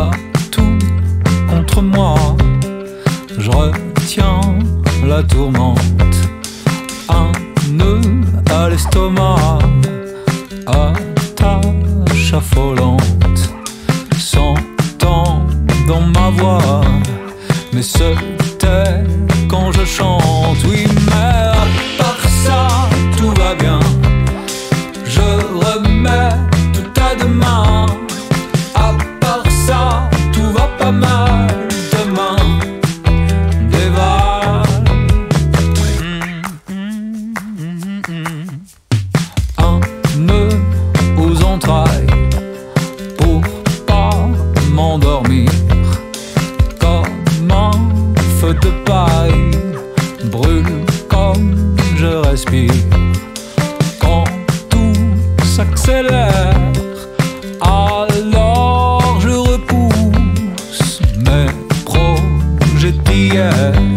a tout contre moi. Je retiens la tourmente, un nœud à l'estomac, attache affolante, s'entend dans ma voix, mais se tait quand je chante. Oui, mais à part ça, tout va bien. Je remets tout à demain. À part ça, tout va pas mal. Demain, des vagues. Un nœud aux entrailles pour pas m'endormir. Comme un feu de paille brûle comme je respire. Quand tout s'accélère, alors je repousse mes projets d'hier.